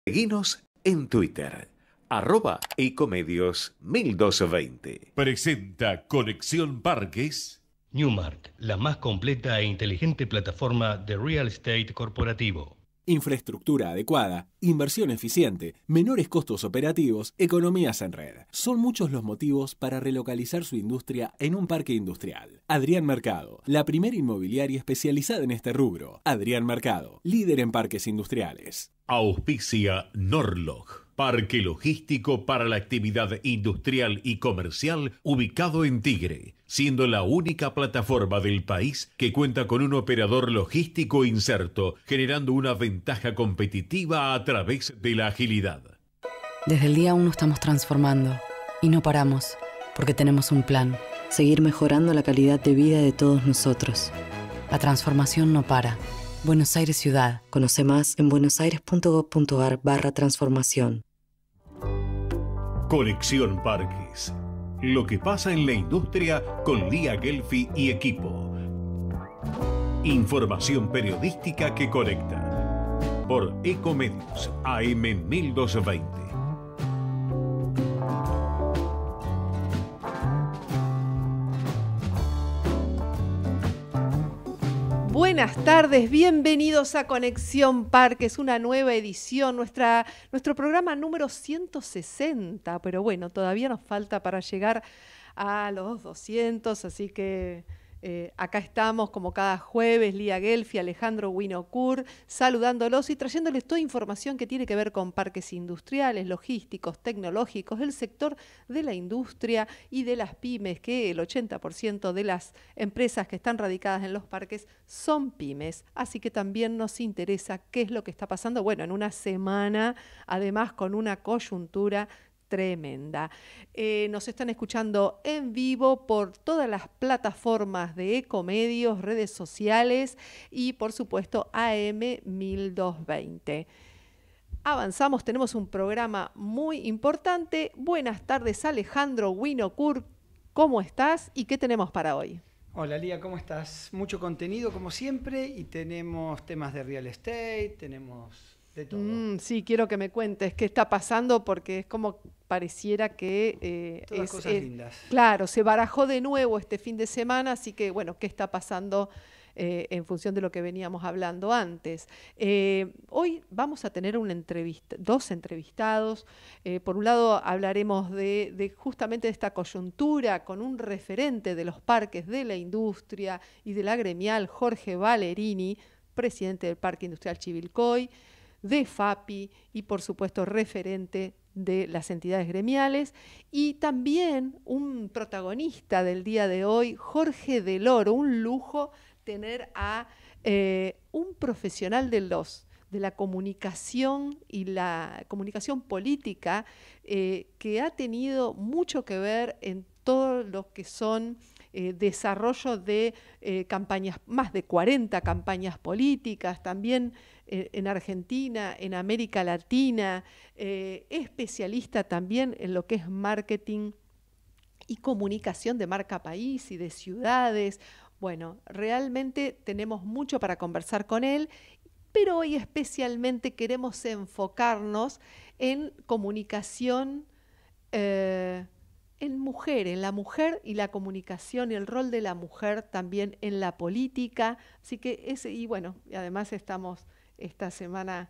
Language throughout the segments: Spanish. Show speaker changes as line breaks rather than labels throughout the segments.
Seguinos en Twitter, @ecomedios1220.
Presenta Conexión Parques.
Newmark, la más completa e inteligente plataforma de real estate corporativo.
Infraestructura adecuada, inversión eficiente, menores costos operativos, economías en red. Son muchos los motivos para relocalizar su industria en un parque industrial. Adrián Mercado, la primera inmobiliaria especializada en este rubro. Adrián Mercado, líder en parques industriales.
Auspicia Norlog, parque logístico para la actividad industrial y comercial ubicado en Tigre, siendo la única plataforma del país que cuenta con un operador logístico inserto, generando una ventaja competitiva a través de la agilidad.
Desde el día 1 estamos transformando y no paramos, porque tenemos un plan: seguir mejorando la calidad de vida de todos nosotros. La transformación no para. Buenos Aires Ciudad. Conoce más en buenosaires.gov.ar/transformación.
Conexión Parques. Lo que pasa en la industria con Lía Gelfi y equipo. Información periodística que conecta. Por Ecomedios AM 1220.
Buenas tardes, bienvenidos a Conexión Parques, una nueva edición, nuestro programa número 160, pero bueno, todavía nos falta para llegar a los 200, así que acá estamos como cada jueves, Lía Gelfi, Alejandro Winokur, saludándolos y trayéndoles toda información que tiene que ver con parques industriales, logísticos, tecnológicos, el sector de la industria y de las pymes, que el 80% de las empresas que están radicadas en los parques son pymes. Así que también nos interesa qué es lo que está pasando, bueno, en una semana, además con una coyuntura tremenda. Nos están escuchando en vivo por todas las plataformas de Ecomedios, redes sociales y por supuesto AM 1220. Avanzamos, tenemos un programa muy importante. Buenas tardes, Alejandro Winokur, ¿cómo estás y qué tenemos para hoy?
Hola Lía, ¿cómo estás? Mucho contenido como siempre y tenemos temas de real estate, tenemos de todo.
Sí, quiero que me cuentes qué está pasando porque es como pareciera que
todas cosas lindas.
Claro, se barajó de nuevo este fin de semana, así que bueno, ¿qué está pasando en función de lo que veníamos hablando antes? Hoy vamos a tener dos entrevistados. Por un lado hablaremos de justamente de esta coyuntura con un referente de los parques de la industria y de la gremial, Jorge Valerini, presidente del Parque Industrial Chivilcoy, de FAPI y por supuesto referente de las entidades gremiales, y también un protagonista del día de hoy, Jorge Del Oro. Un lujo tener a un profesional de la comunicación y la comunicación política que ha tenido mucho que ver en todo lo que son desarrollo de campañas, más de 40 campañas políticas, también en Argentina, en América Latina, especialista también en lo que es marketing y comunicación de marca país y de ciudades. Bueno, realmente tenemos mucho para conversar con él, pero hoy especialmente queremos enfocarnos en comunicación en mujer, en la mujer y la comunicación y el rol de la mujer también en la política. Así que y bueno, y además estamos esta semana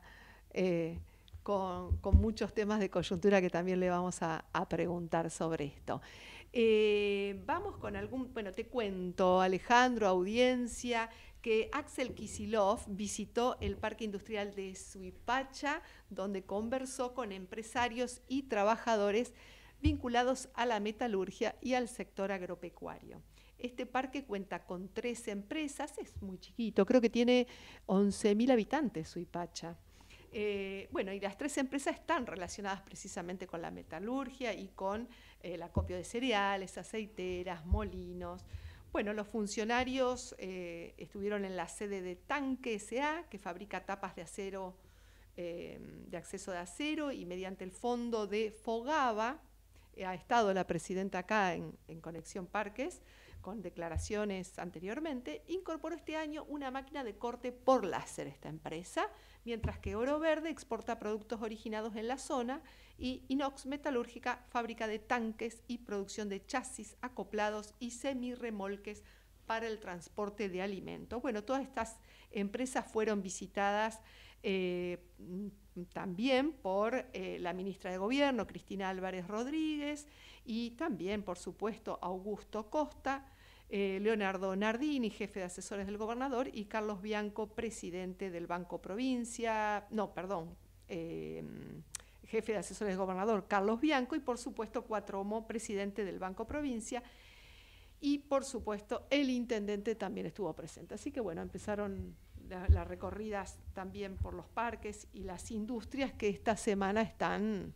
con muchos temas de coyuntura que también le vamos a preguntar sobre esto. Vamos con bueno, te cuento, Alejandro, audiencia, que Axel Kicillof visitó el Parque Industrial de Suipacha, donde conversó con empresarios y trabajadores vinculados a la metalurgia y al sector agropecuario. Este parque cuenta con 3 empresas, es muy chiquito, creo que tiene 11.000 habitantes Suipacha. Bueno, y las 3 empresas están relacionadas precisamente con la metalurgia y con el acopio de cereales, aceiteras, molinos. Bueno, los funcionarios estuvieron en la sede de Tanque S.A., que fabrica tapas de acero, de acceso de acero, y mediante el fondo de Fogava, ha estado la presidenta acá en Conexión Parques, con declaraciones anteriormente, incorporó este año una máquina de corte por láser esta empresa, mientras que Oro Verde exporta productos originados en la zona y Inox Metalúrgica, fábrica de tanques y producción de chasis acoplados y semirremolques para el transporte de alimentos. Bueno, todas estas empresas fueron visitadas también por la ministra de Gobierno, Cristina Álvarez Rodríguez, y también, por supuesto, Augusto Costa, Leonardo Nardini, jefe de asesores del gobernador, y Carlos Bianco, presidente del Banco Provincia, jefe de asesores del gobernador, Carlos Bianco, y por supuesto Cuatromo, presidente del Banco Provincia, y por supuesto el intendente también estuvo presente. Así que bueno, empezaron las recorridas también por los parques y las industrias que esta semana están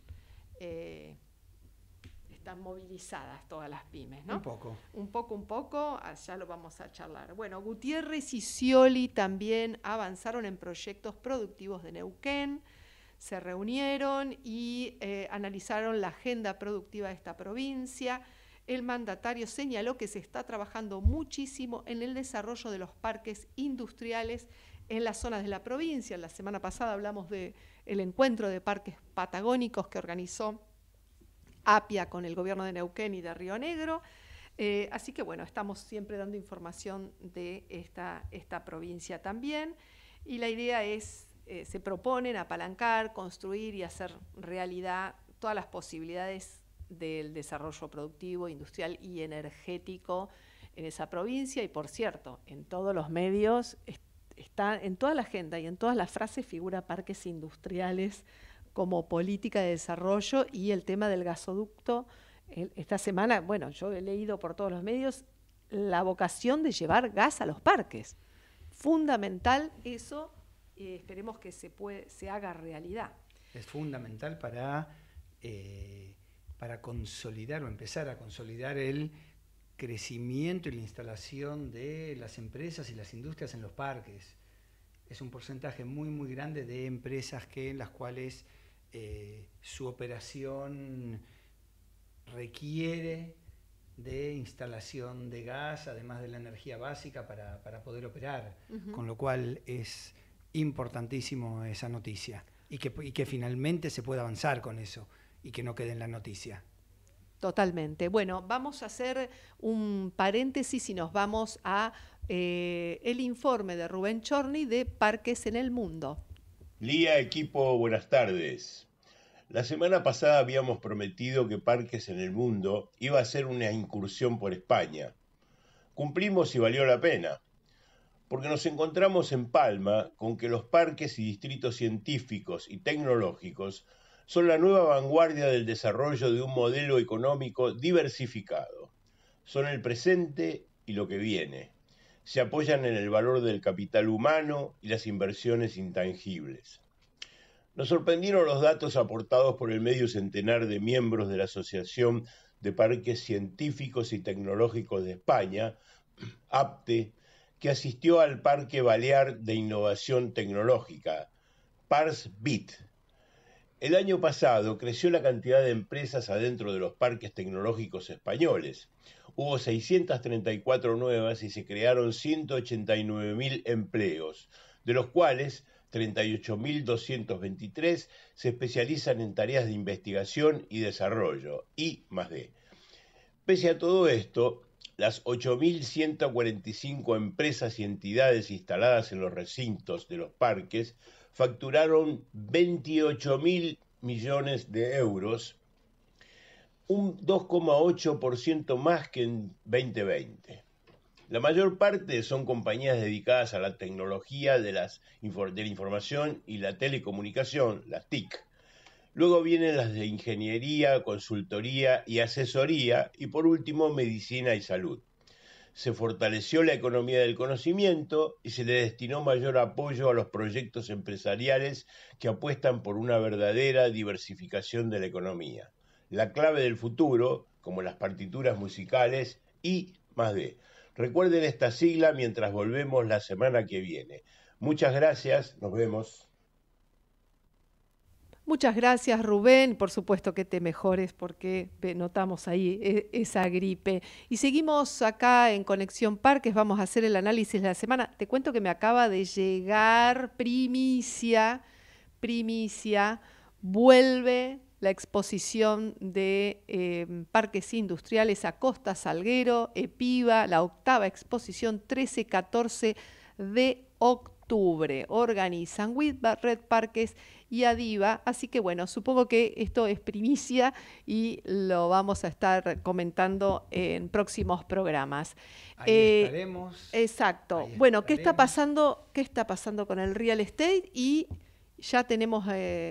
movilizadas todas las pymes, ¿no? Un poco, ya lo vamos a charlar. Bueno, Gutiérrez y Scioli también avanzaron en proyectos productivos de Neuquén, se reunieron y analizaron la agenda productiva de esta provincia. El mandatario señaló que se está trabajando muchísimo en el desarrollo de los parques industriales en las zonas de la provincia. La semana pasada hablamos del encuentro de parques patagónicos que organizó APIA con el gobierno de Neuquén y de Río Negro. Así que bueno, estamos siempre dando información de esta provincia también. Y la idea es, se proponen apalancar, construir y hacer realidad todas las posibilidades del desarrollo productivo, industrial y energético en esa provincia. Y por cierto, en todos los medios, está en toda la agenda y en todas las frases figura parques industriales como política de desarrollo, y el tema del gasoducto. Esta semana, bueno, yo he leído por todos los medios la vocación de llevar gas a los parques. Fundamental eso, esperemos que se haga realidad.
Es fundamental para consolidar o empezar a consolidar el crecimiento y la instalación de las empresas y las industrias en los parques. Es un porcentaje muy, muy grande de empresas en las cuales su operación requiere de instalación de gas, además de la energía básica para poder operar, con lo cual es importantísimo esa noticia y que finalmente se pueda avanzar con eso y que no quede en la noticia.
Totalmente. Bueno, vamos a hacer un paréntesis y nos vamos a el informe de Rubén Chorny de Parques en el Mundo.
Lía, equipo, buenas tardes. La semana pasada habíamos prometido que Parques en el Mundo iba a hacer una incursión por España. Cumplimos y valió la pena, porque nos encontramos en Palma con que los parques y distritos científicos y tecnológicos son la nueva vanguardia del desarrollo de un modelo económico diversificado. Son el presente y lo que viene. Se apoyan en el valor del capital humano y las inversiones intangibles. Nos sorprendieron los datos aportados por el medio centenar de miembros de la Asociación de Parques Científicos y Tecnológicos de España, APTE, que asistió al Parque Balear de Innovación Tecnológica, PARSBIT. El año pasado creció la cantidad de empresas adentro de los parques tecnológicos españoles. Hubo 634 nuevas y se crearon 189.000 empleos, de los cuales 38.223 se especializan en tareas de investigación y desarrollo, I+D. Pese a todo esto, las 8.145 empresas y entidades instaladas en los recintos de los parques facturaron 28.000 millones de euros, un 2,8% más que en 2020. La mayor parte son compañías dedicadas a la tecnología de la información y la telecomunicación, las TIC. Luego vienen las de ingeniería, consultoría y asesoría, y por último, medicina y salud. Se fortaleció la economía del conocimiento y se le destinó mayor apoyo a los proyectos empresariales que apuestan por una verdadera diversificación de la economía. La clave del futuro, como las partituras musicales, I+D. Recuerden esta sigla mientras volvemos la semana que viene. Muchas gracias, nos vemos.
Muchas gracias, Rubén. Por supuesto que te mejores porque notamos ahí esa gripe. Y seguimos acá en Conexión Parques. Vamos a hacer el análisis de la semana. Te cuento que me acaba de llegar primicia. Vuelve la exposición de parques industriales a Costa Salguero, EPIVA, la 8ª exposición 13-14 de octubre. Organizan Whitbread Red Parques y Adiva, así que bueno, supongo que esto es primicia y lo vamos a estar comentando en próximos programas.
Ahí estaremos.
Exacto.
Ahí
bueno,
estaremos.
¿qué está pasando con el real estate? Y ya tenemos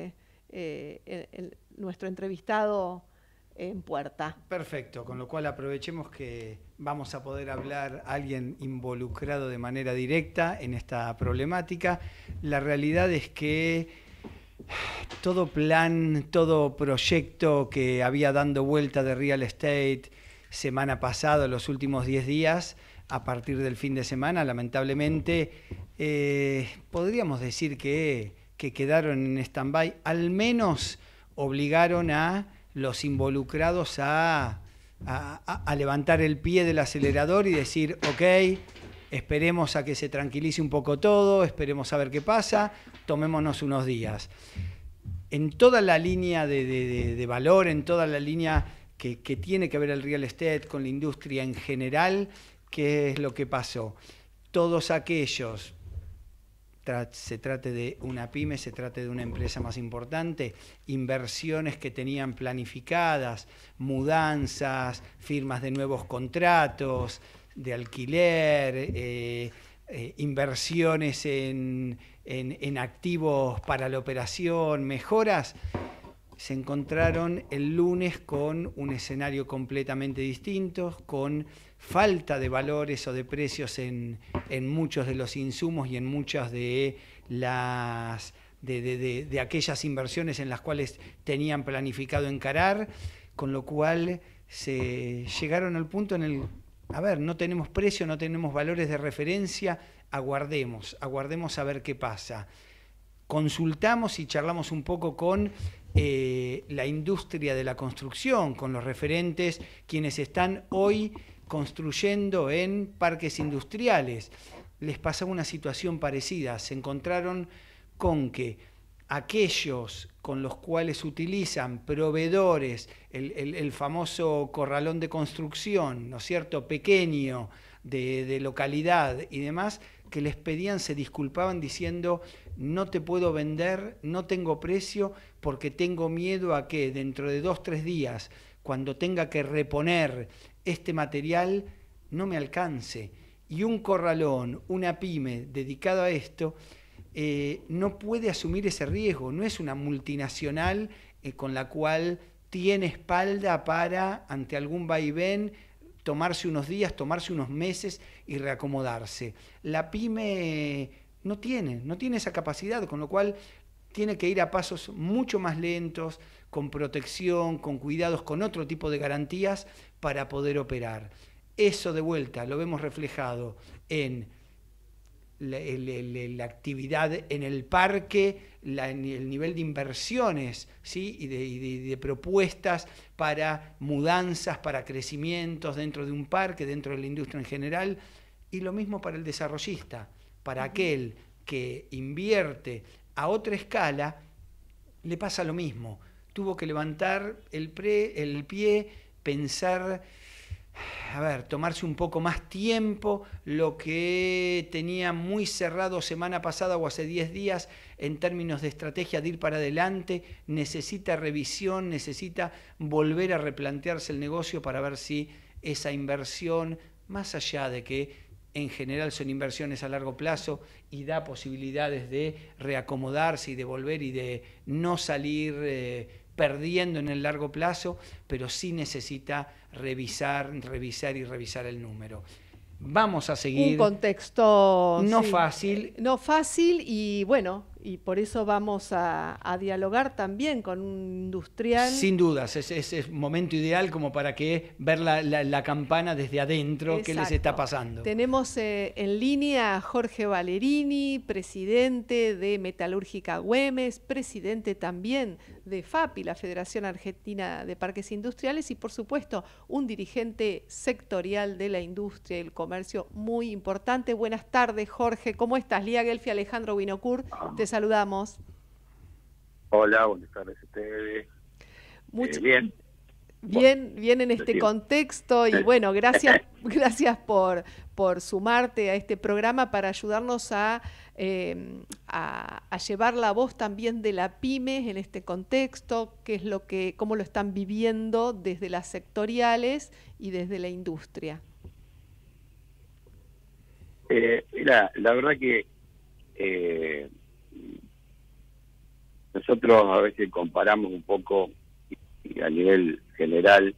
nuestro entrevistado en puerta.
Perfecto, con lo cual aprovechemos que vamos a poder hablar a alguien involucrado de manera directa en esta problemática. La realidad es que todo plan, todo proyecto que había dando vuelta de real estate semana pasada, los últimos 10 días, a partir del fin de semana, lamentablemente, podríamos decir que quedaron en stand-by, al menos obligaron a los involucrados a levantar el pie del acelerador y decir, ok, esperemos a que se tranquilice un poco todo, esperemos a ver qué pasa, tomémonos unos días. En toda la línea de valor, en toda la línea que tiene que ver el real estate con la industria en general, ¿qué es lo que pasó? Todos aquellos, se trate de una pyme, se trate de una empresa más importante, inversiones que tenían planificadas, mudanzas, firmas de nuevos contratos, de alquiler, inversiones en activos para la operación, mejoras, se encontraron el lunes con un escenario completamente distinto, con falta de valores o de precios en muchos de los insumos y en muchas de aquellas inversiones en las cuales tenían planificado encarar, con lo cual se llegaron al punto en el, no tenemos precio, no tenemos valores de referencia, aguardemos a ver qué pasa. Consultamos y charlamos un poco con la industria de la construcción, con los referentes, quienes están hoy construyendo en parques industriales. Les pasaba una situación parecida, se encontraron con que aquellos con los cuales utilizan proveedores, el famoso corralón de construcción, ¿no es cierto?, pequeño, de localidad y demás, que les pedían, se disculpaban diciendo, no te puedo vender, no tengo precio, porque tengo miedo a que dentro de 2-3 días, cuando tenga que reponer este material, no me alcance. Y un corralón, una pyme dedicada a esto, no puede asumir ese riesgo, no es una multinacional con la cual tiene espalda para, ante algún vaivén, tomarse unos días, tomarse unos meses y reacomodarse. La pyme no tiene esa capacidad, con lo cual tiene que ir a pasos mucho más lentos, con protección, con cuidados, con otro tipo de garantías para poder operar. Eso de vuelta lo vemos reflejado en la actividad en el parque, el nivel de inversiones, ¿sí?, y de propuestas para mudanzas, para crecimientos dentro de un parque, dentro de la industria en general, y lo mismo para el desarrollista, para aquel que invierte a otra escala, le pasa lo mismo. Tuvo que levantar el pie, pensar, tomarse un poco más tiempo, lo que tenía muy cerrado semana pasada o hace 10 días en términos de estrategia de ir para adelante, necesita revisión, necesita volver a replantearse el negocio para ver si esa inversión, más allá de que en general son inversiones a largo plazo y da posibilidades de reacomodarse y de volver y de no salir perdiendo en el largo plazo, pero sí necesita revisar el número. Vamos a seguir.
Un contexto
no fácil.
No fácil y bueno, y por eso vamos a dialogar también con un industrial.
Sin dudas, es momento ideal como para que ver la campana desde adentro. Exacto. ¿Qué les está pasando?
Tenemos en línea a Jorge Valerini, presidente de Metalúrgica Güemes, presidente también de FAPI, la Federación Argentina de Parques Industriales, y por supuesto un dirigente sectorial de la industria y el comercio muy importante. Buenas tardes, Jorge. ¿Cómo estás? Lía Gelfi, Alejandro Winokur, te saludamos.
Hola, buenas tardes a ustedes. Bien.
Bien en este contexto y bueno, gracias por sumarte a este programa para ayudarnos a llevar la voz también de la pyme en este contexto, cómo lo están viviendo desde las sectoriales y desde la industria.
Mira, la verdad que nosotros a veces comparamos un poco y a nivel general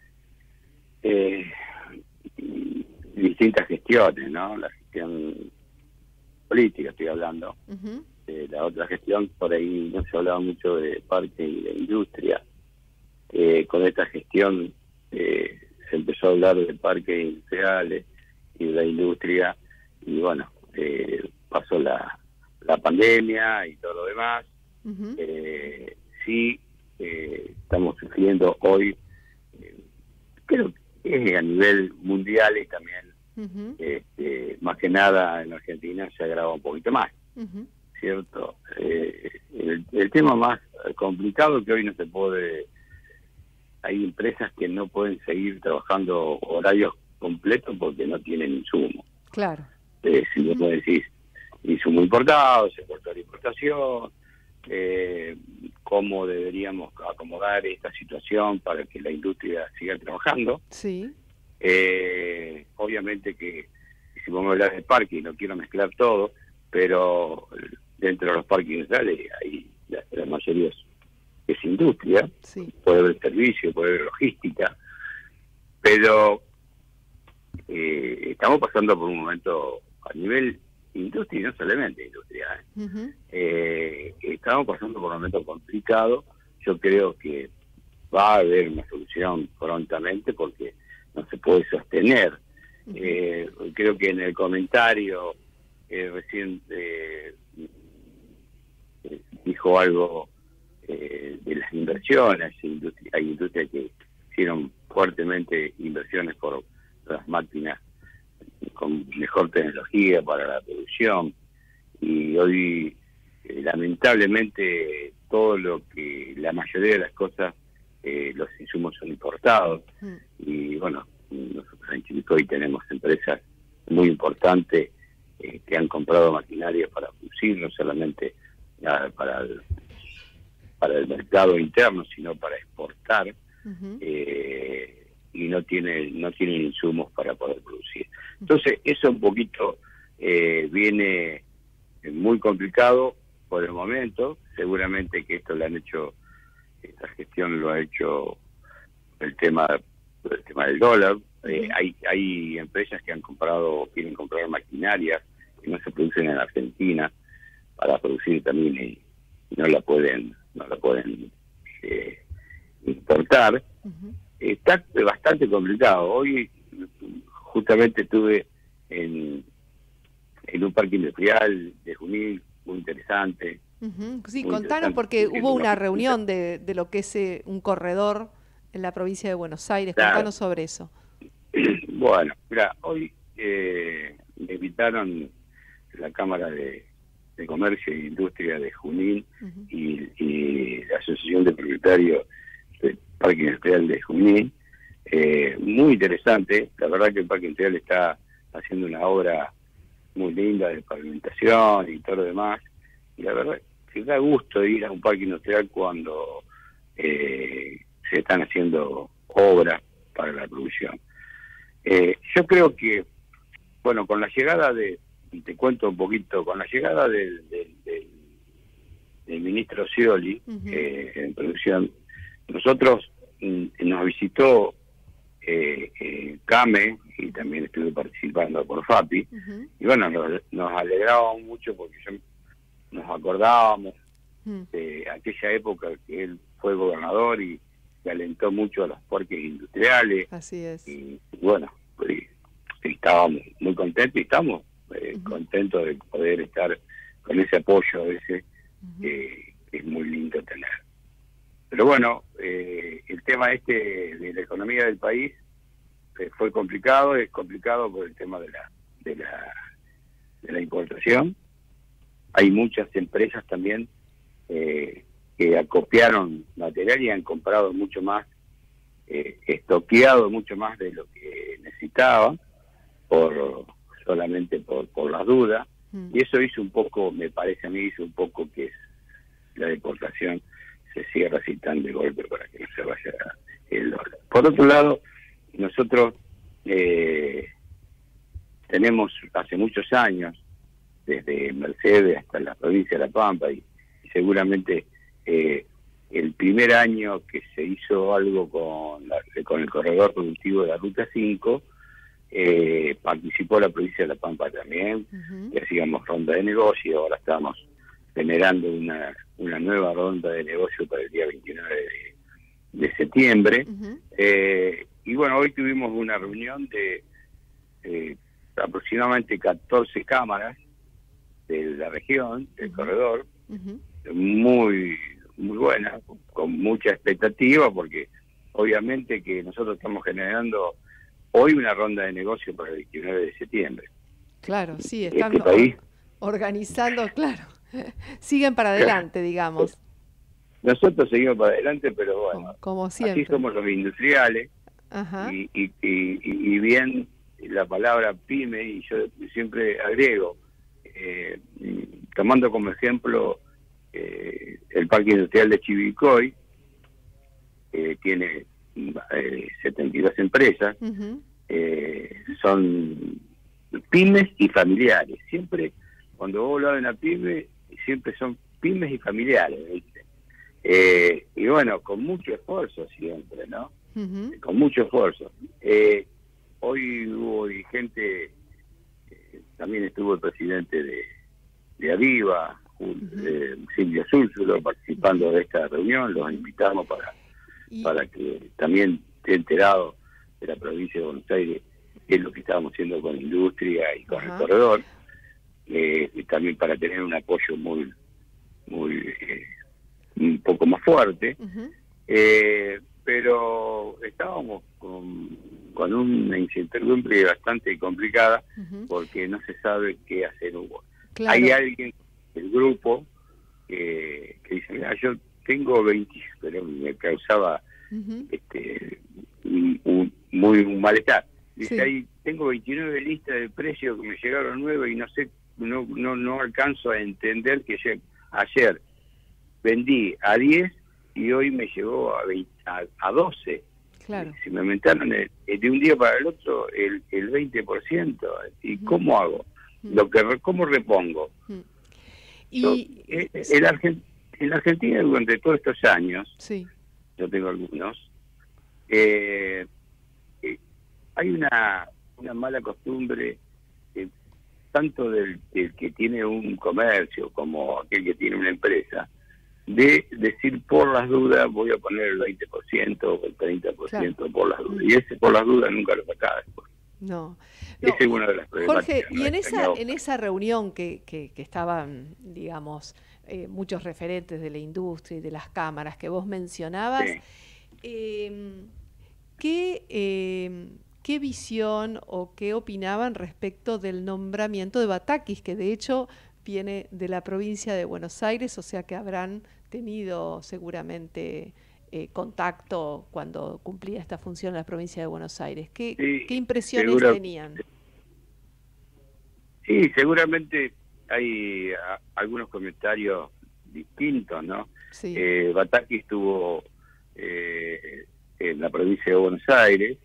distintas gestiones, ¿no? La gestión política estoy hablando. Uh-huh. La otra gestión, por ahí no se hablaba mucho de parque y de industria. Con esta gestión se empezó a hablar de parques industriales y de la industria, y bueno, pasó la pandemia y todo lo demás. Uh-huh. Sí, estamos sufriendo hoy, creo que a nivel mundial y también, uh-huh, más que nada en Argentina se agrava un poquito más, uh-huh, ¿cierto? El tema más complicado que hoy no se puede, hay empresas que no pueden seguir trabajando horarios completos porque no tienen insumo.
Claro.
Si vos me decís, insumo importado, se cortó la importación, cómo deberíamos acomodar esta situación para que la industria siga trabajando.
Sí.
Obviamente que si vamos a hablar de parque, no quiero mezclar todo, pero dentro de los parques industriales hay la mayoría es industria, sí, puede haber servicio, puede haber logística, pero estamos pasando por un momento a nivel industria y no solamente industria. Uh-huh. Estamos pasando por un momento complicado. Yo creo que va a haber una solución prontamente porque no se puede sostener. Uh-huh. Creo que en el comentario recién dijo algo de las inversiones. Hay industrias que hicieron fuertemente inversiones por las máquinas con mejor tecnología para la producción, y hoy lamentablemente la mayoría de las cosas, los insumos son importados. Y bueno, nosotros en Chivilcoy tenemos empresas muy importantes que han comprado maquinaria para producir, no solamente para el mercado interno, sino para exportar. Uh-huh. Y no tienen insumos para poder producir. Entonces, eso un poquito viene muy complicado por el momento. Seguramente que esta gestión lo ha hecho el tema del dólar. Hay empresas que quieren comprar maquinaria que no se producen en Argentina para producir también y no la pueden importar. Uh-huh. Está bastante complicado. Hoy justamente estuve en un parque industrial de Junín, muy interesante.
Uh-huh. Sí, contanos porque hubo una reunión de lo que es un corredor en la provincia de Buenos Aires. Claro. Contanos sobre eso.
Bueno, mira, hoy me invitaron la Cámara de Comercio e Industria de Junín. Uh-huh. y la Asociación de Propietarios del Parque Industrial de Junín. Muy interesante. La verdad que el Parque Industrial está haciendo una obra muy linda de pavimentación y todo lo demás. Y la verdad que da gusto ir a un parque industrial cuando se están haciendo obras para la producción. Yo creo que, bueno, con la llegada te cuento un poquito, con la llegada del ministro Scioli, uh-huh, en producción, nosotros nos visitó CAME y también estuve participando por FAPI. Uh-huh. Y bueno, nos alegraba mucho porque yo nos acordábamos de aquella época que él fue gobernador y alentó mucho a los parques industriales.
Así es.
Y bueno, pues, estábamos muy contentos y estamos contentos de poder estar con ese apoyo ese que es muy lindo tener. Pero bueno, el tema de la economía del país fue complicado, es complicado por el tema de la importación. Hay muchas empresas también que acopiaron material y han comprado mucho más, estoqueado mucho más de lo que necesitaban, solamente por las dudas, y eso hizo un poco, me parece a mí, hizo un poco que la deportación se cierra así tan de golpe para que no se vaya el dólar. Por otro lado, nosotros tenemos hace muchos años, desde Mercedes hasta la provincia de La Pampa, y seguramente el primer año que se hizo algo con el corredor productivo de la Ruta 5, participó la provincia de La Pampa también, y hacíamos ronda de negocio. Ahora estamos generando una nueva ronda de negocio para el día 29 de septiembre. Y bueno, hoy tuvimos una reunión de aproximadamente 14 cámaras de la región, del corredor, muy buena, con mucha expectativa, porque obviamente que nosotros estamos generando hoy una ronda de negocio para el 29 de septiembre.
Claro, sí, están organizando, claro. Siguen para adelante, digamos.
Nosotros seguimos para adelante, pero bueno,
como siempre.
Así somos los industriales. Y bien la palabra pyme, y yo siempre agrego, tomando como ejemplo el Parque Industrial de Chivilcoy, tiene 72 empresas, son pymes y familiares. Siempre, cuando vos hablas de una pyme, siempre son pymes y familiares, ¿viste? Y bueno, con mucho esfuerzo siempre, ¿no? Con mucho esfuerzo. Hoy hubo gente, también estuvo el presidente de Aviva, Silvio Zúlzulo, participando de esta reunión. Los invitamos para que también esté enterado de la provincia de Buenos Aires qué es lo que estábamos haciendo con industria y con el corredor, y también para tener un apoyo muy un poco más fuerte. Pero estábamos con una incertidumbre bastante complicada, porque no se sabe qué hacer. Claro. Hay alguien del grupo que dice, mira, yo tengo 20, pero me causaba un malestar. Dice, ahí tengo 29 listas de precios que me llegaron nuevas y no sé, no alcanzo a entender que ayer vendí a 10 y hoy me llegó a 12.
Claro.
Se me aumentaron de un día para el otro el 20%. ¿Y cómo hago? ¿Cómo repongo?
Y
en la Argentina, durante todos estos años, yo tengo algunos, hay una mala costumbre, tanto del que tiene un comercio como aquel que tiene una empresa, de decir por las dudas voy a poner el 20% o el 30% por las dudas. Y ese por las dudas nunca lo sacaba después.
No.
Esa es una de las problemáticas.
Jorge, y en esa reunión que estaban, digamos, muchos referentes de la industria y de las cámaras que vos mencionabas, ¿qué visión o qué opinaban respecto del nombramiento de Batakis, que de hecho viene de la provincia de Buenos Aires, o sea que habrán tenido seguramente contacto cuando cumplía esta función en la provincia de Buenos Aires? ¿Qué impresiones tenían?
Sí, seguramente hay algunos comentarios distintos, ¿no?
Sí.
Batakis estuvo en la provincia de Buenos Aires.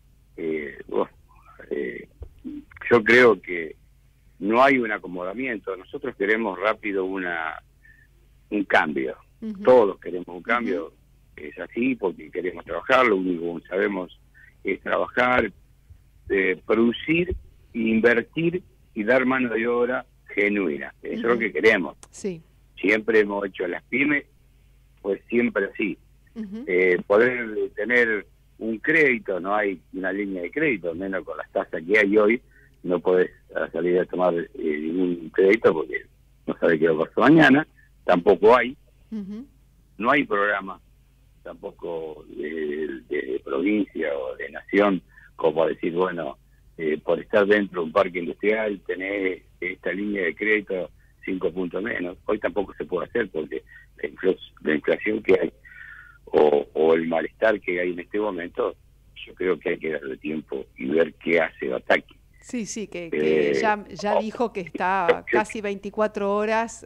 Yo creo que no hay un acomodamiento. Nosotros queremos rápido un cambio. Todos queremos un cambio. Es así porque queremos trabajar. Lo único que sabemos es trabajar, producir, invertir y dar mano de obra genuina. Eso es lo que queremos.
Sí.
Siempre hemos hecho las pymes, pues siempre así. Poder tener un crédito, no hay una línea de crédito, menos con las tasas que hay hoy, no podés salir a tomar ningún crédito porque no sabes qué va a pasar mañana, tampoco hay, no hay programa tampoco de provincia o de nación como decir, bueno, por estar dentro de un parque industrial tenés esta línea de crédito 5 puntos menos. Hoy tampoco se puede hacer porque la inflación que hay o el malestar que hay en este momento, yo creo que hay que darle tiempo y ver qué hace Bataki.
Sí, que ya dijo que está casi 24 horas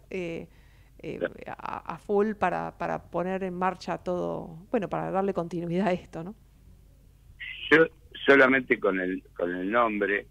a full para poner en marcha todo, bueno, para darle continuidad a esto, ¿no?
Yo solamente con el nombre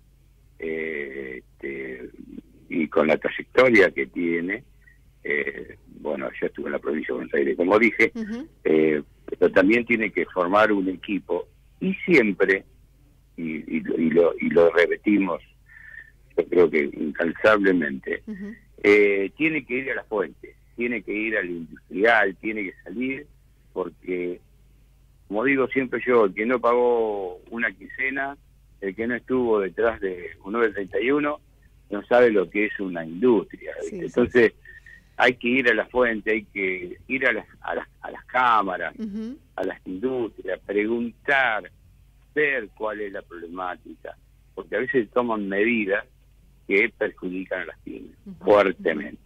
y con la trayectoria que tiene, bueno, yo estuve en la provincia de Buenos Aires, como dije, pero también tiene que formar un equipo y siempre, y lo repetimos, yo creo que incansablemente, tiene que ir a la fuente, tiene que ir al industrial, tiene que salir, porque, como digo siempre yo, el que no pagó una quincena, el que no estuvo detrás de un 931, no sabe lo que es una industria. Sí, entonces, hay que ir a la fuente, hay que ir a las cámaras, a las industrias, preguntar, ver cuál es la problemática, porque a veces toman medidas que perjudican a las pymes fuertemente,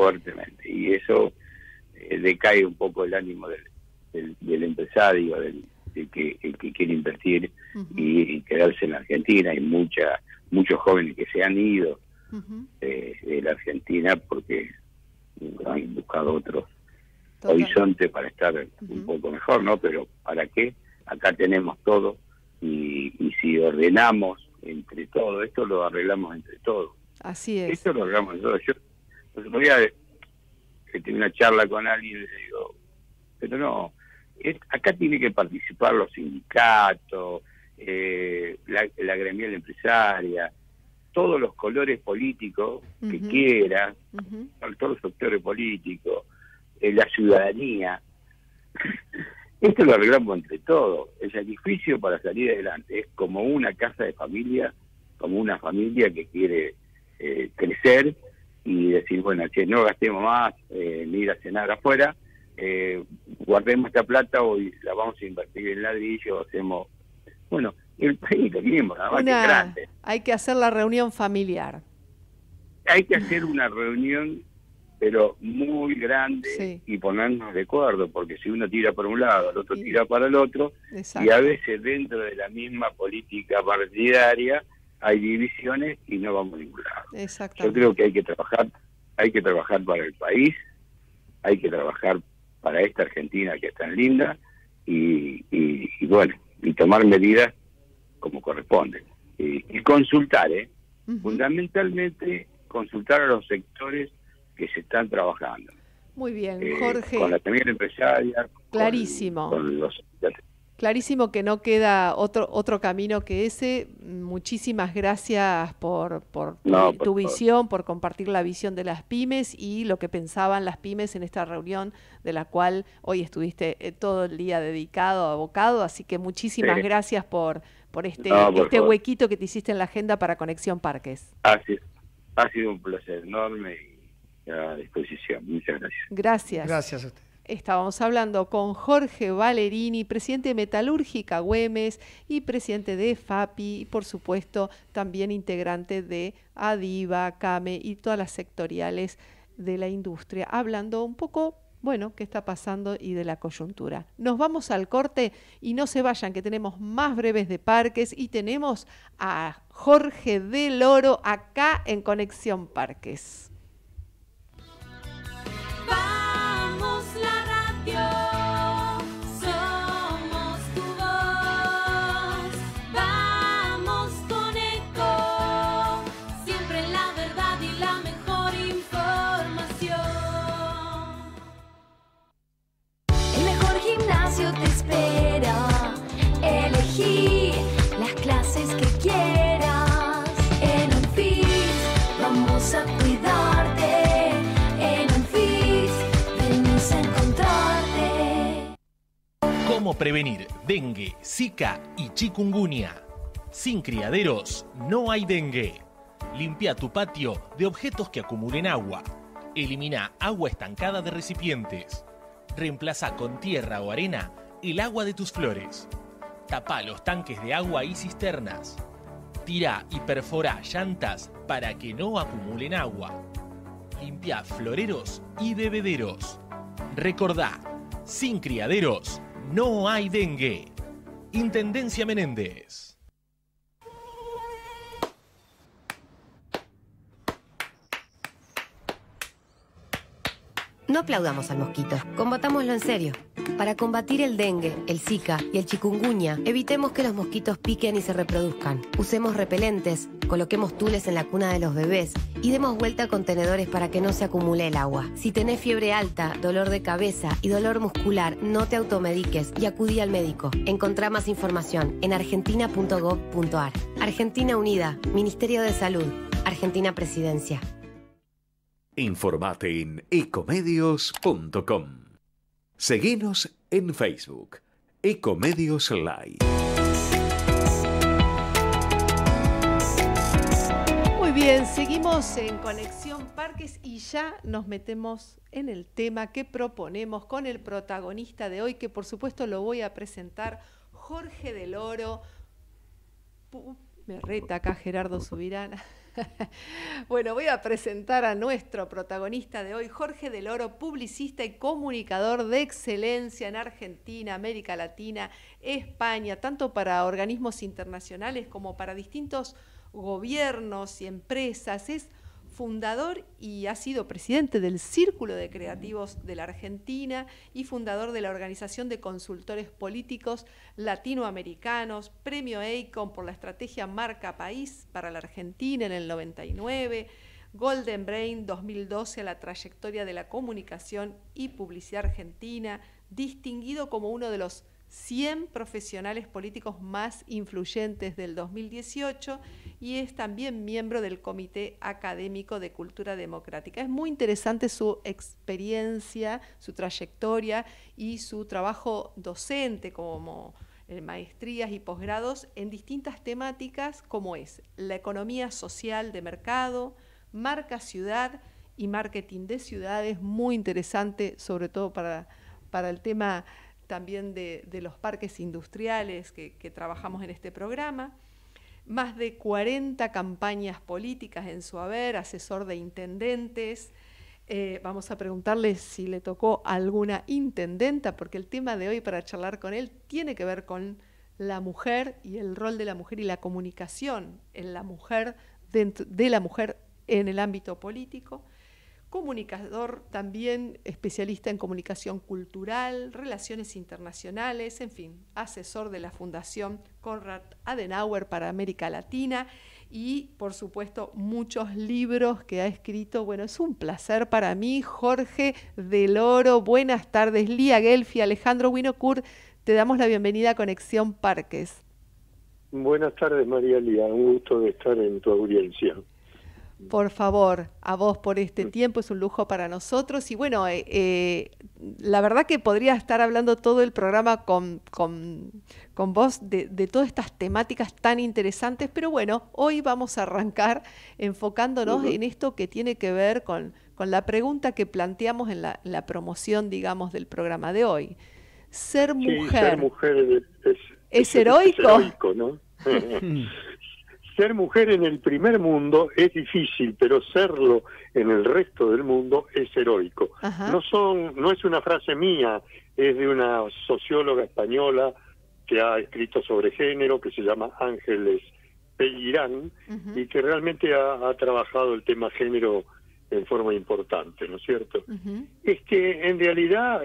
y eso decae un poco el ánimo del empresario, el que quiere invertir y quedarse en la Argentina. Hay muchos jóvenes que se han ido de la Argentina porque han buscado otros horizontes para estar un poco mejor, ¿no? Pero ¿para qué? Acá tenemos todo y si ordenamos entre todos, esto lo arreglamos entre todos.
Así es.
Esto lo arreglamos entre todos. Yo el otro día que tuve una charla con alguien y le digo, pero no, acá tiene que participar los sindicatos, la gremial empresaria, todos los colores políticos que quieran, todos los sectores políticos, la ciudadanía. Esto lo arreglamos entre todos. El sacrificio para salir adelante es como una casa de familia, como una familia que quiere crecer y decir, bueno, che, no gastemos más, ni ir a cenar afuera, guardemos esta plata, hoy la vamos a invertir en ladrillo, hacemos... Bueno, el país lo mismo, nada más que grande.
Hay que hacer la reunión familiar.
Hay que hacer una reunión, pero muy grande, y ponernos de acuerdo, porque si uno tira para un lado, el otro tira para el otro, y a veces dentro de la misma política partidaria hay divisiones y no vamos a ningún lado. Yo creo que hay que trabajar para el país, hay que trabajar para esta Argentina que es tan linda, y bueno, y tomar medidas como corresponde. Y consultar, fundamentalmente consultar a los sectores que se están trabajando.
Muy bien, Jorge.
Con la gremial empresaria.
Clarísimo.
Con los...
Clarísimo que no queda otro camino que ese. Muchísimas gracias por tu visión, por compartir la visión de las pymes y lo que pensaban las pymes en esta reunión de la cual hoy estuviste todo el día dedicado, abocado. Así que muchísimas gracias por este huequito que te hiciste en la agenda para Conexión Parques.
Ha sido un placer enorme y a disposición. Muchas gracias.
Gracias.
Gracias a usted.
Estábamos hablando con Jorge Valerini, presidente de Metalúrgica Güemes y presidente de FAPI, y por supuesto también integrante de ADIVA, CAME y todas las sectoriales de la industria, hablando un poco, bueno, qué está pasando y de la coyuntura. Nos vamos al corte y no se vayan, que tenemos más breves de Parques y tenemos a Jorge del Oro acá en Conexión Parques.
Somos tu voz, vamos con Eco, siempre la verdad y la mejor información. El mejor gimnasio te espera, elegí las clases que quieras. En un fit vamos a cuidar
cómo prevenir dengue, zika y chikungunya. Sin criaderos no hay dengue. Limpia tu patio de objetos que acumulen agua. Elimina agua estancada de recipientes. Reemplaza con tierra o arena el agua de tus flores. Tapa los tanques de agua y cisternas. Tira y perfora llantas para que no acumulen agua. Limpia floreros y bebederos. Recordá, sin criaderos no hay dengue. Intendencia Menéndez.
No aplaudamos al mosquito, combatámoslo en serio. Para combatir el dengue, el zika y el chikungunya, evitemos que los mosquitos piquen y se reproduzcan. Usemos repelentes, coloquemos tules en la cuna de los bebés y demos vuelta a contenedores para que no se acumule el agua. Si tenés fiebre alta, dolor de cabeza y dolor muscular, no te automediques y acudí al médico. Encontrá más información en argentina.gov.ar. Argentina Unida, Ministerio de Salud, Argentina Presidencia.
Informate en ecomedios.com. Seguinos en Facebook, Ecomedios Live.
Muy bien, seguimos en Conexión Parques y ya nos metemos en el tema que proponemos con el protagonista de hoy, que por supuesto lo voy a presentar, Jorge del Oro. Me reta acá Gerardo Subirana. Bueno, voy a presentar a nuestro protagonista de hoy, Jorge del Oro, publicista y comunicador de excelencia en Argentina, América Latina, España, tanto para organismos internacionales como para distintos gobiernos y empresas. Es fundador y ha sido presidente del Círculo de Creativos de la Argentina y fundador de la Organización de Consultores Políticos Latinoamericanos, Premio EICOM por la estrategia Marca País para la Argentina en el 99, Golden Brain 2012 a la trayectoria de la comunicación y publicidad argentina, distinguido como uno de los 100 profesionales políticos más influyentes del 2018 y es también miembro del Comité Académico de Cultura Democrática. Es muy interesante su experiencia, su trayectoria y su trabajo docente como maestrías y posgrados en distintas temáticas como es la economía social de mercado, marca ciudad y marketing de ciudades, muy interesante sobre todo para el tema también de los parques industriales que trabajamos en este programa. Más de 40 campañas políticas en su haber, asesor de intendentes. Vamos a preguntarle si le tocó alguna intendenta, porque el tema de hoy para charlar con él tiene que ver con la mujer y el rol de la mujer y la comunicación en la mujer, de la mujer en el ámbito político. Comunicador también, especialista en comunicación cultural, relaciones internacionales, en fin, asesor de la Fundación Konrad Adenauer para América Latina y, por supuesto, muchos libros que ha escrito. Bueno, es un placer para mí, Jorge del Oro. Buenas tardes, Lía Gelfi, Alejandro Winocourt. Te damos la bienvenida a Conexión Parques.
Buenas tardes, María Lía. Un gusto de estar en tu audiencia.
Por favor, a vos por este tiempo, es un lujo para nosotros. Y bueno, la verdad que podría estar hablando todo el programa con vos de todas estas temáticas tan interesantes, pero bueno, hoy vamos a arrancar enfocándonos en esto que tiene que ver con la pregunta que planteamos en la promoción, digamos, del programa de hoy. Ser mujer.
Sí, ser mujer
¿Es heroico?
Es heroico, ¿no? Ser mujer en el primer mundo es difícil, pero serlo en el resto del mundo es heroico. No es una frase mía, es de una socióloga española que ha escrito sobre género, que se llama Ángeles Peirán, y que realmente ha trabajado el tema género en forma importante, ¿no es cierto? Es que en realidad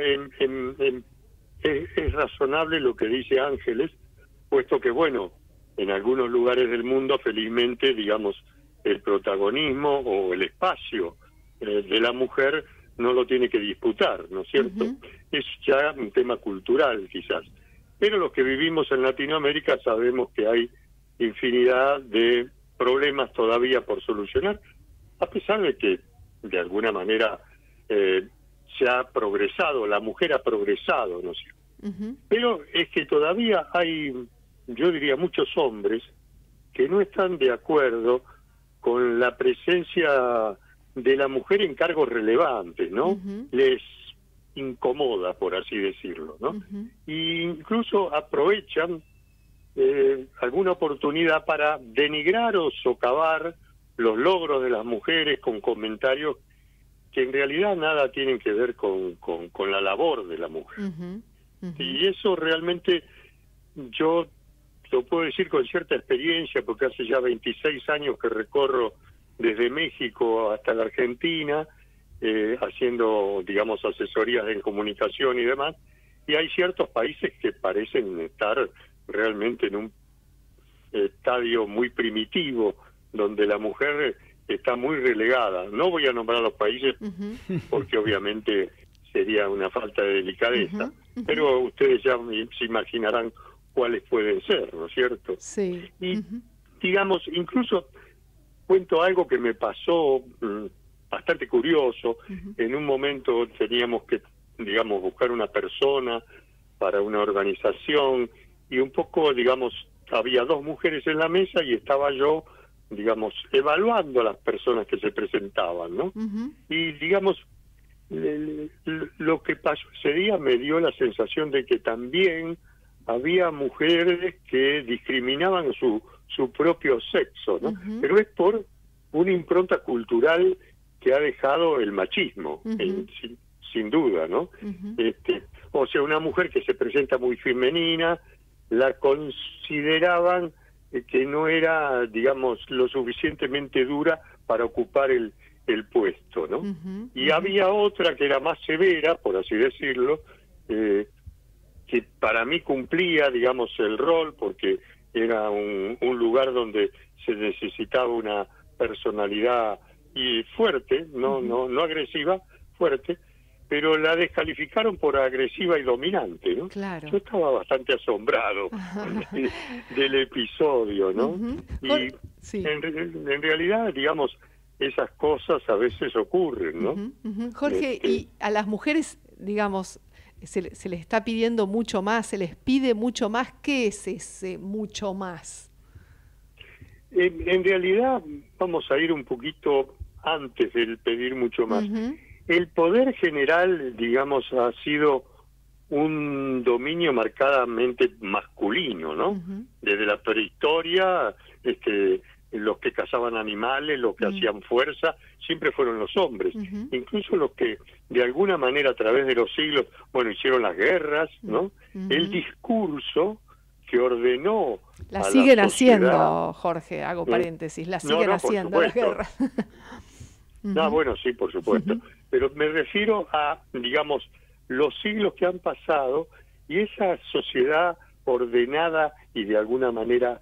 es razonable lo que dice Ángeles, puesto que, bueno, en algunos lugares del mundo, felizmente, digamos, el protagonismo o el espacio de la mujer no lo tiene que disputar, ¿no es cierto? Es ya un tema cultural, quizás. Pero los que vivimos en Latinoamérica sabemos que hay infinidad de problemas todavía por solucionar, a pesar de que, de alguna manera, se ha progresado, la mujer ha progresado, ¿no es cierto? Pero es que todavía hay, yo diría, muchos hombres que no están de acuerdo con la presencia de la mujer en cargos relevantes, ¿no? Les incomoda, por así decirlo, ¿no? Y incluso aprovechan alguna oportunidad para denigrar o socavar los logros de las mujeres con comentarios que en realidad nada tienen que ver con la labor de la mujer. Y eso realmente yo lo puedo decir con cierta experiencia, porque hace ya 26 años que recorro desde México hasta la Argentina, haciendo, digamos, asesorías en comunicación y demás, y hay ciertos países que parecen estar realmente en un estadio muy primitivo, donde la mujer está muy relegada. No voy a nombrar los países porque obviamente sería una falta de delicadeza, pero ustedes ya se imaginarán cuáles pueden ser, ¿no es cierto?
Sí.
Y digamos, incluso cuento algo que me pasó bastante curioso. En un momento teníamos que, digamos, buscar una persona para una organización y un poco, digamos, había 2 mujeres en la mesa y estaba yo, digamos, evaluando a las personas que se presentaban, ¿no? Y, digamos, lo que pasó ese día me dio la sensación de que también había mujeres que discriminaban su propio sexo, ¿no? Pero es por una impronta cultural que ha dejado el machismo, sin duda, ¿no? O sea, una mujer que se presenta muy femenina, la consideraban que no era, digamos, lo suficientemente dura para ocupar el puesto, ¿no? Y había otra que era más severa, por así decirlo, que para mí cumplía, digamos, el rol, porque era un lugar donde se necesitaba una personalidad y fuerte, no agresiva, fuerte, pero la descalificaron por agresiva y dominante, ¿no?
Claro.
Yo estaba bastante asombrado del episodio, ¿no? Y en realidad, digamos, esas cosas a veces ocurren, ¿no?
Jorge, y a las mujeres, digamos, se les está pidiendo mucho más, se les pide mucho más. ¿Qué es ese mucho más?
En realidad, vamos a ir un poquito antes del pedir mucho más. El poder general, digamos, ha sido un dominio marcadamente masculino, ¿no? Desde la prehistoria, los que cazaban animales, los que hacían fuerza, siempre fueron los hombres. Incluso los que, de alguna manera, a través de los siglos, bueno, hicieron las guerras, ¿no? El discurso que ordenó
la
a
siguen
la sociedad,
haciendo, Jorge, hago paréntesis, la siguen haciendo las guerras.
No, bueno, sí, por supuesto. Pero me refiero a, digamos, los siglos que han pasado y esa sociedad ordenada y de alguna manera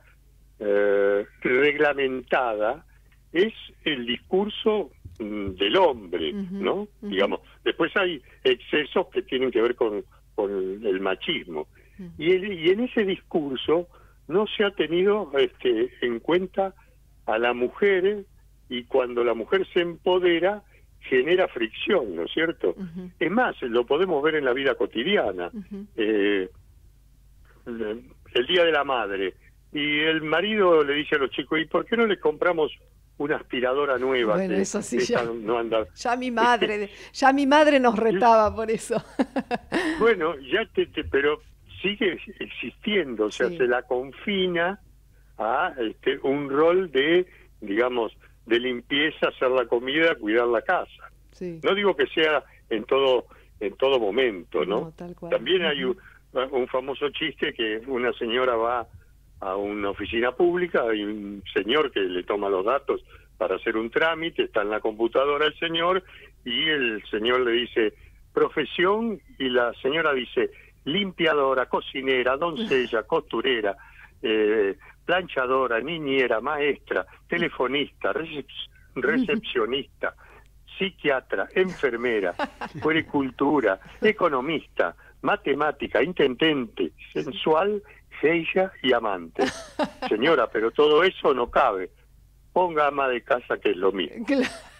reglamentada es el discurso del hombre, ¿no? Digamos, después hay excesos que tienen que ver con el machismo. Y en ese discurso no se ha tenido en cuenta a la mujer, y cuando la mujer se empodera genera fricción, ¿no es cierto? Es más, lo podemos ver en la vida cotidiana. El Día de la Madre, y el marido le dice a los chicos, ¿y por qué no le compramos una aspiradora nueva?
Bueno,
que
eso sí,
no anda...
ya mi madre nos retaba por eso.
Bueno, ya pero sigue existiendo, o sea, se la confina a un rol de, digamos, de limpieza, hacer la comida, cuidar la casa. No digo que sea en todo momento, ¿no?
Tal cual.
También hay un famoso chiste que una señora va a una oficina pública, hay un señor que le toma los datos para hacer un trámite, está en la computadora el señor, y el señor le dice profesión, y la señora dice limpiadora, cocinera, doncella, costurera, planchadora, niñera, maestra, telefonista, recepcionista, psiquiatra, enfermera, puericultura, economista, matemática, intendente, sensual, geisha y amante. Señora, pero todo eso no cabe. Ponga ama de casa, que es lo mismo.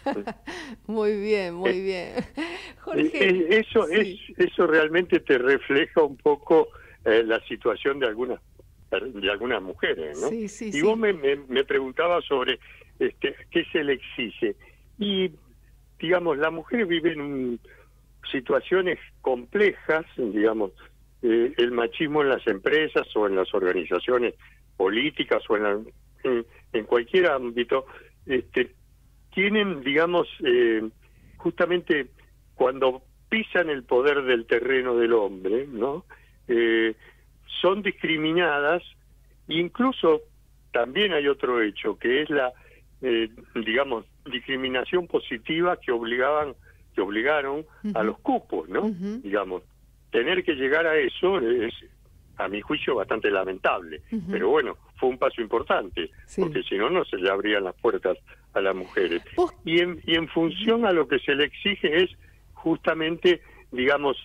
Muy bien, muy bien. Jorge.
Eso realmente te refleja un poco la situación de algunas mujeres, ¿no?
Sí, sí,
y
sí.
vos me preguntabas sobre qué se le exige. Y, digamos, las mujeres viven situaciones complejas, digamos, el machismo en las empresas o en las organizaciones políticas o en cualquier ámbito, tienen, digamos, justamente cuando pisan el poder del terreno del hombre, ¿no? Son discriminadas. Incluso también hay otro hecho, que es la, digamos, discriminación positiva que obligaron a los cupos, ¿no? Digamos, tener que llegar a eso es, a mi juicio, bastante lamentable. Pero bueno, fue un paso importante, porque si no, no se le abrían las puertas a las mujeres. Y en función a lo que se le exige es justamente, digamos,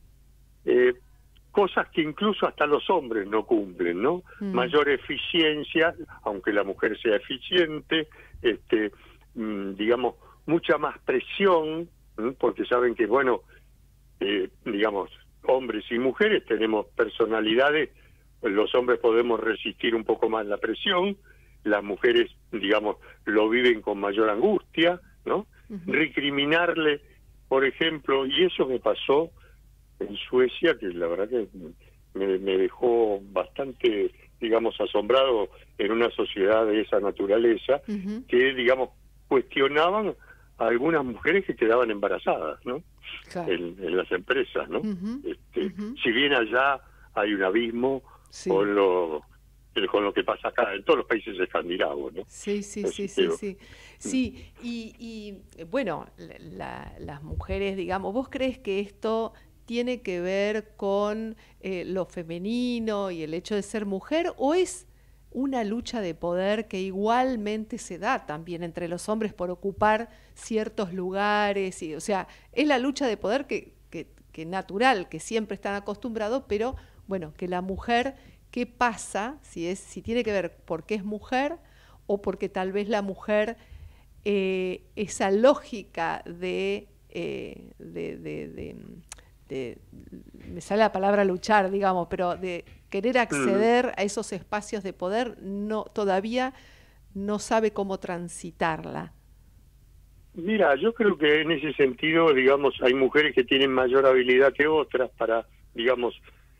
cosas que incluso hasta los hombres no cumplen, ¿no? Mayor eficiencia, aunque la mujer sea eficiente, digamos, mucha más presión, porque saben que, bueno, digamos, hombres y mujeres tenemos personalidades, los hombres podemos resistir un poco más la presión, las mujeres, digamos, lo viven con mayor angustia, ¿no? Recriminarle, por ejemplo, y eso me pasó en Suecia, que la verdad que me dejó bastante, digamos, asombrado en una sociedad de esa naturaleza, que, digamos, cuestionaban a algunas mujeres que quedaban embarazadas, ¿no? Claro. En las empresas, ¿no? Si bien allá hay un abismo con lo que pasa acá, en todos los países escandinavos, ¿no?
Sí. Sí, y bueno, las mujeres, digamos, ¿vos crees que esto tiene que ver con lo femenino y el hecho de ser mujer, o es una lucha de poder que igualmente se da también entre los hombres por ocupar ciertos lugares? O sea, es la lucha de poder que natural, que siempre están acostumbrados, pero bueno, que la mujer, ¿qué pasa? Si tiene que ver porque es mujer o porque tal vez la mujer, esa lógica me sale la palabra luchar, digamos, pero de querer acceder a esos espacios de poder, todavía no sabe cómo transitarla.
Mira, yo creo que en ese sentido, digamos, hay mujeres que tienen mayor habilidad que otras para, digamos,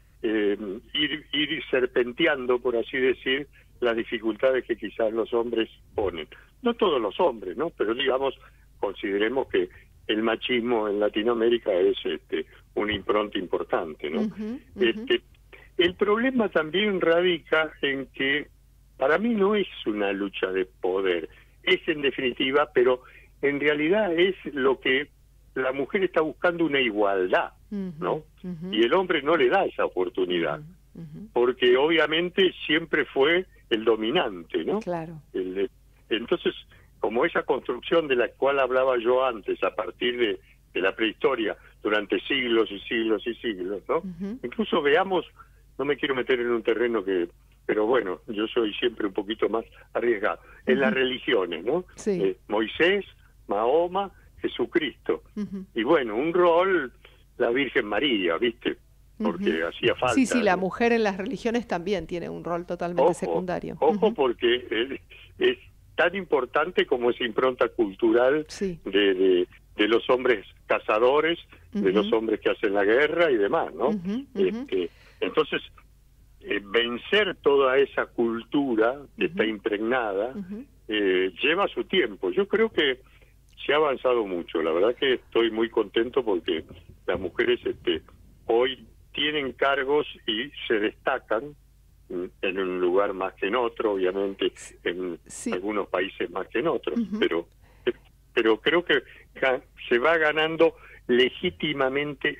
ir serpenteando, por así decir, las dificultades que quizás los hombres ponen. No todos los hombres, ¿no? Pero, digamos, consideremos que el machismo en Latinoamérica es una impronta importante, ¿no? El problema también radica en que para mí no es una lucha de poder, es en definitiva, pero en realidad es lo que la mujer está buscando, una igualdad, ¿no? Y el hombre no le da esa oportunidad, porque obviamente siempre fue el dominante, ¿no?
Claro.
Entonces, como esa construcción de la cual hablaba yo antes, a partir de la prehistoria, durante siglos y siglos y siglos, ¿no? Incluso veamos, no me quiero meter en un terreno pero bueno, yo soy siempre un poquito más arriesgado, en las religiones, ¿no?
Sí.
Moisés, Mahoma, Jesucristo. Y bueno, un rol, la Virgen María, ¿viste? Porque hacía falta.
Sí, la mujer en las religiones también tiene un rol totalmente secundario.
Ojo, porque es tan importante como esa impronta cultural de los hombres cazadores, de los hombres que hacen la guerra y demás, ¿no? Entonces, vencer toda esa cultura que está impregnada lleva su tiempo. Yo creo que se ha avanzado mucho. La verdad que estoy muy contento porque las mujeres hoy tienen cargos y se destacan en un lugar más que en otro, obviamente en algunos países más que en otros, pero creo que se va ganando legítimamente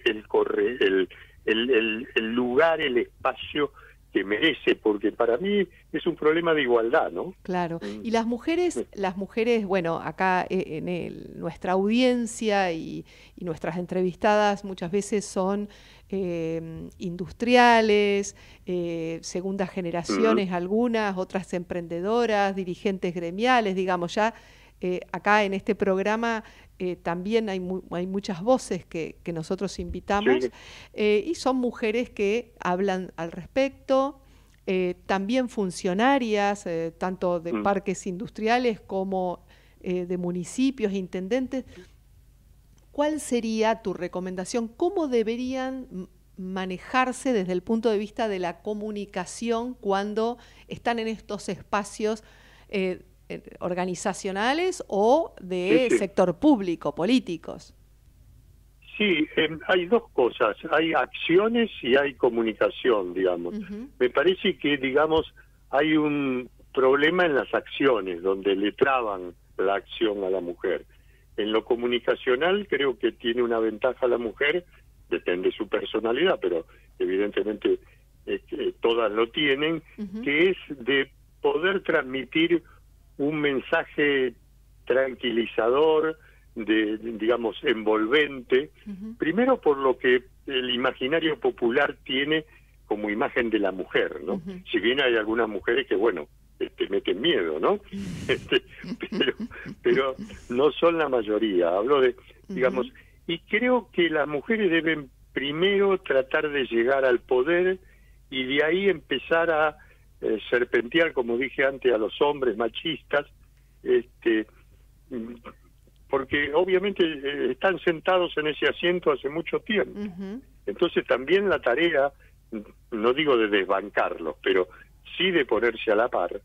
el lugar, el espacio que merece, porque para mí es un problema de igualdad, ¿no?
Claro. Y las mujeres, bueno, acá nuestra audiencia y nuestras entrevistadas muchas veces son industriales, segundas generaciones algunas, otras emprendedoras, dirigentes gremiales, digamos, ya acá en este programa también hay muchas voces que nosotros invitamos, y son mujeres que hablan al respecto, también funcionarias, tanto de parques industriales como de municipios, intendentes. ¿Cuál sería tu recomendación? ¿Cómo deberían manejarse desde el punto de vista de la comunicación cuando están en estos espacios organizacionales o de sector público, políticos?
Sí, hay dos cosas, hay acciones y hay comunicación, digamos. Me parece que, digamos, hay un problema en las acciones, donde le traban la acción a la mujer. En lo comunicacional creo que tiene una ventaja la mujer, depende de su personalidad, pero evidentemente todas lo tienen, que es de poder transmitir un mensaje tranquilizador, digamos, envolvente, primero por lo que el imaginario popular tiene como imagen de la mujer, ¿no? Si bien hay algunas mujeres que, bueno, meten miedo, ¿no? Pero no son la mayoría, hablo de, digamos, y creo que las mujeres deben primero tratar de llegar al poder y de ahí empezar a serpentear, como dije antes, a los hombres machistas, porque obviamente están sentados en ese asiento hace mucho tiempo. Entonces también la tarea, no digo de desbancarlos, pero sí de ponerse a la par,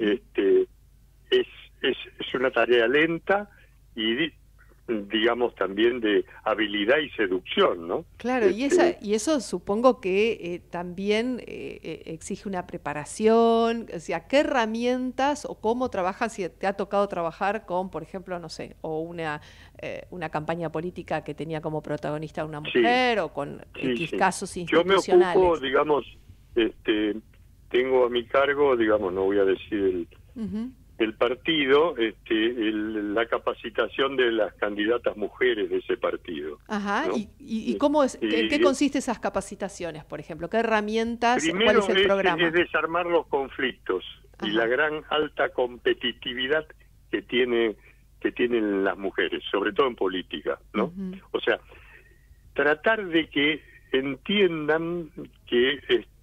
es una tarea lenta y digamos también de habilidad y seducción, ¿no?
Claro, y eso supongo que también exige una preparación, o sea, ¿qué herramientas o cómo trabajas? Si te ha tocado trabajar con, por ejemplo, no sé, o una campaña política que tenía como protagonista una mujer, o con X casos institucionales.
Yo me ocupo, digamos, tengo a mi cargo, digamos, no voy a decir el partido, la capacitación de las candidatas mujeres de ese partido.
Ajá, ¿no? ¿Y cómo es, en qué consiste esas capacitadas, por ejemplo? ¿Qué herramientas?
Primero,
¿cuál es el programa?
Es desarmar los conflictos y la gran alta competitividad que tienen las mujeres, sobre todo en política, ¿no? O sea, tratar de que entiendan que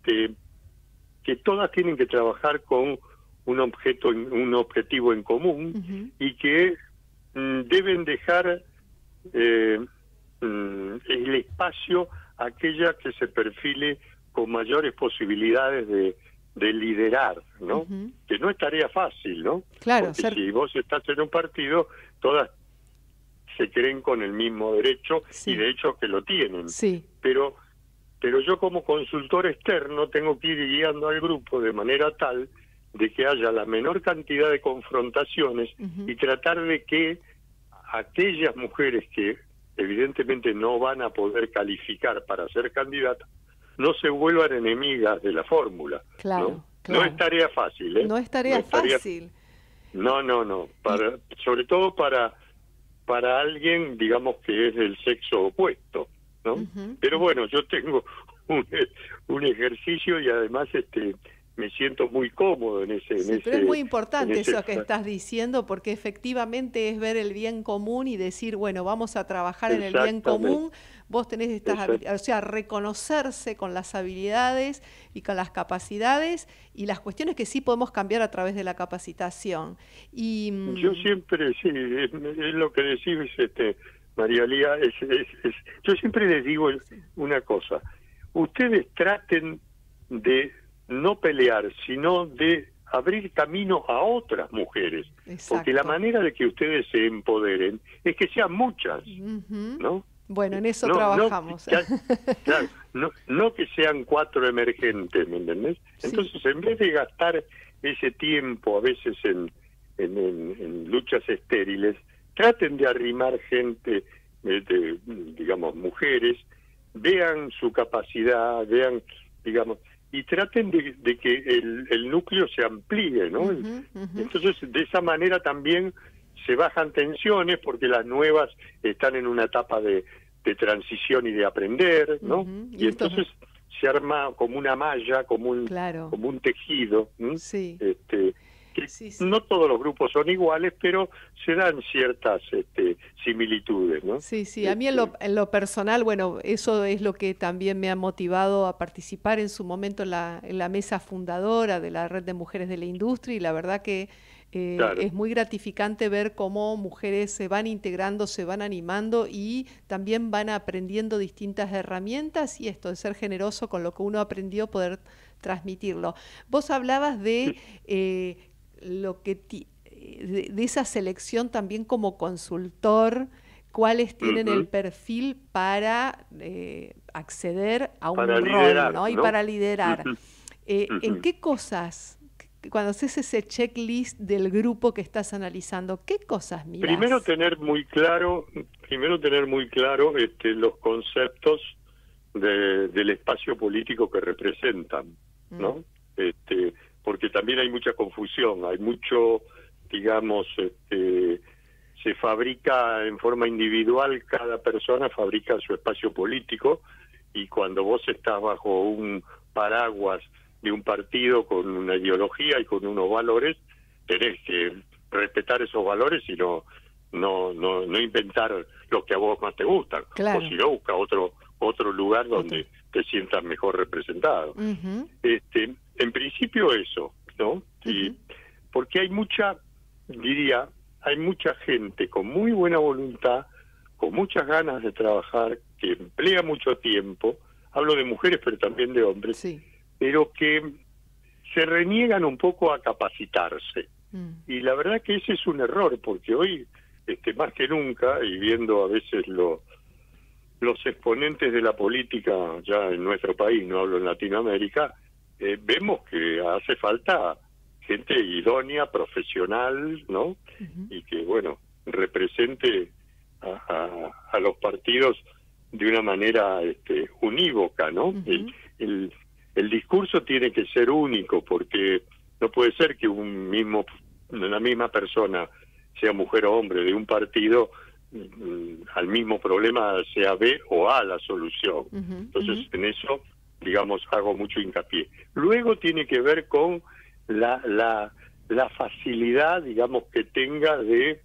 todas tienen que trabajar con un objetivo en común y que deben dejar el espacio a aquella que se perfile con mayores posibilidades de liderar, ¿no? Que no es tarea fácil, ¿no?
Claro.
Porque si vos estás en un partido, todas se creen con el mismo derecho y de hecho que lo tienen. Pero yo como consultor externo tengo que ir guiando al grupo de manera tal de que haya la menor cantidad de confrontaciones y tratar de que aquellas mujeres que evidentemente no van a poder calificar para ser candidatas no se vuelvan enemigas de la fórmula.
Claro,
¿no? No es tarea fácil, ¿eh?
No es tarea fácil.
No. Sobre todo para alguien, digamos, que es del sexo opuesto, ¿no? Pero bueno, yo tengo un ejercicio y además me siento muy cómodo en ese.
Pero es muy importante eso que estás diciendo, porque efectivamente es ver el bien común y decir, bueno, vamos a trabajar en el bien común. Vos tenés estas habilidades, o sea, reconocerse con las habilidades y con las capacidades y las cuestiones que sí podemos cambiar a través de la capacitación. Y
yo siempre, sí, es lo que decís, María Lía, yo siempre les digo una cosa: ustedes traten de no pelear, sino de abrir camino a otras mujeres. Porque la manera de que ustedes se empoderen es que sean muchas, ¿no?
Bueno, en eso trabajamos.
No que sean 4 emergentes, ¿me entendés? Entonces, en vez de gastar ese tiempo a veces en luchas estériles, traten de arrimar gente, digamos, mujeres, vean su capacidad, vean, digamos, y traten de que el núcleo se amplíe, ¿no? Entonces, de esa manera también se bajan tensiones porque las nuevas están en una etapa de transición y de aprender, ¿no? Y entonces se arma como una malla, como un tejido. que no todos los grupos son iguales, pero se dan ciertas similitudes, ¿no?
Sí, sí, a mí en lo personal, bueno, eso es lo que también me ha motivado a participar en su momento en la mesa fundadora de la Red de Mujeres de la Industria, y la verdad que es muy gratificante ver cómo mujeres se van integrando, se van animando y también van aprendiendo distintas herramientas, y esto de ser generoso con lo que uno aprendió, poder transmitirlo. Vos hablabas de lo que de esa selección también como consultor, cuáles tienen el perfil para acceder a un rol,
liderar,
¿no? Y para liderar. ¿En qué cosas, cuando haces ese checklist del grupo que estás analizando, qué cosas miras?
Primero tener muy claro los conceptos del espacio político que representan, ¿no? Porque también hay mucha confusión, hay mucho, digamos, se fabrica en forma individual, cada persona fabrica su espacio político, y cuando vos estás bajo un paraguas de un partido con una ideología y con unos valores, tenés que respetar esos valores y no inventar lo que a vos más te gusta, o si no, busca otro lugar donde te sientas mejor representado. En principio eso, ¿no? Y porque hay mucha gente con muy buena voluntad, con muchas ganas de trabajar, que emplea mucho tiempo, hablo de mujeres pero también de hombres, pero que se reniegan un poco a capacitarse. Y la verdad que ese es un error, porque hoy, más que nunca, y viendo a veces los exponentes de la política ya en nuestro país, no hablo en Latinoamérica, vemos que hace falta gente idónea, profesional, ¿no? Y que, bueno, represente a los partidos de una manera unívoca, ¿no? El discurso tiene que ser único, porque no puede ser que la misma persona, sea mujer o hombre, de un partido, al mismo problema sea B o A la solución. Entonces, en eso, digamos, hago mucho hincapié. Luego tiene que ver con la facilidad, digamos, que tenga de